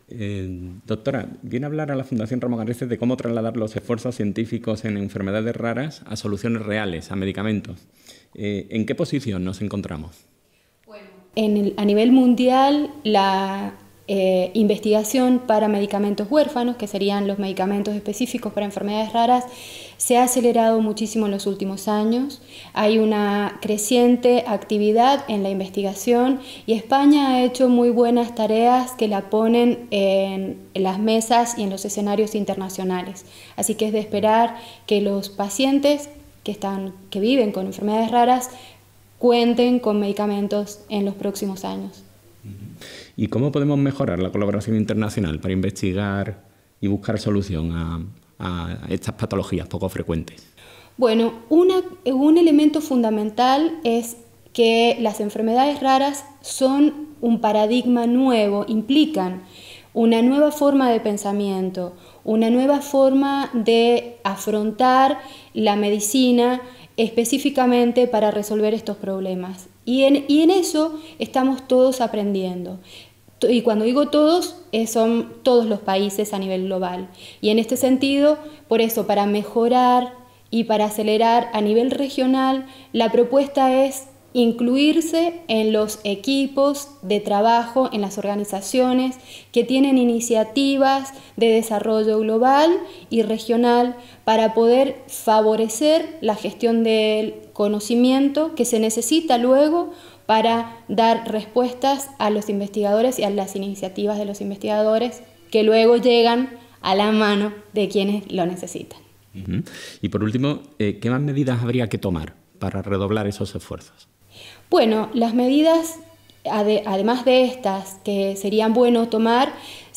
Doctora, viene a hablar a la Fundación Ramón Arrece de cómo trasladar los esfuerzos científicos en enfermedades raras a soluciones reales, a medicamentos. ¿En qué posición nos encontramos? Bueno, a nivel mundial, la investigación para medicamentos huérfanos, que serían los medicamentos específicos para enfermedades raras, se ha acelerado muchísimo en los últimos años. Hay una creciente actividad en la investigación y España ha hecho muy buenas tareas que la ponen en las mesas y en los escenarios internacionales. Así que es de esperar que los pacientes que viven con enfermedades raras cuenten con medicamentos en los próximos años. ¿Y cómo podemos mejorar la colaboración internacional para investigar y buscar solución a estas patologías poco frecuentes? Bueno, un elemento fundamental es que las enfermedades raras son un paradigma nuevo, implican una nueva forma de pensamiento, una nueva forma de afrontar la medicina específicamente para resolver estos problemas. Y en eso estamos todos aprendiendo. Y cuando digo todos, son todos los países a nivel global. Y en este sentido, por eso, para mejorar y para acelerar a nivel regional, la propuesta es incluirse en los equipos de trabajo, en las organizaciones que tienen iniciativas de desarrollo global y regional para poder favorecer la gestión del conocimiento que se necesita luego para dar respuestas a los investigadores y a las iniciativas de los investigadores que luego llegan a la mano de quienes lo necesitan. Y por último, ¿qué más medidas habría que tomar para redoblar esos esfuerzos? Bueno, las medidas, además de estas que serían bueno tomar,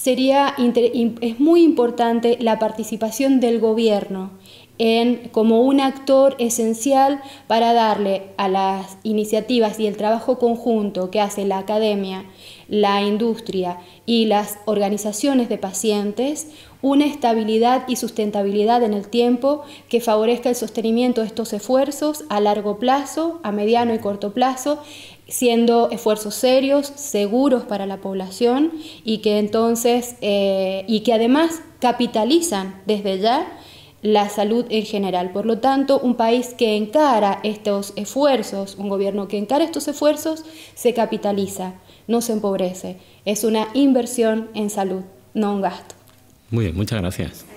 es muy importante la participación del gobierno como un actor esencial para darle a las iniciativas y el trabajo conjunto que hace la academia, la industria y las organizaciones de pacientes una estabilidad y sustentabilidad en el tiempo que favorezca el sostenimiento de estos esfuerzos a largo plazo, a mediano y corto plazo, siendo esfuerzos serios, seguros para la población y que entonces y que además capitalizan desde ya la salud en general. Por lo tanto, un país que encara estos esfuerzos, un gobierno que encara estos esfuerzos, se capitaliza, no se empobrece. Es una inversión en salud, no un gasto. Muy bien, muchas gracias.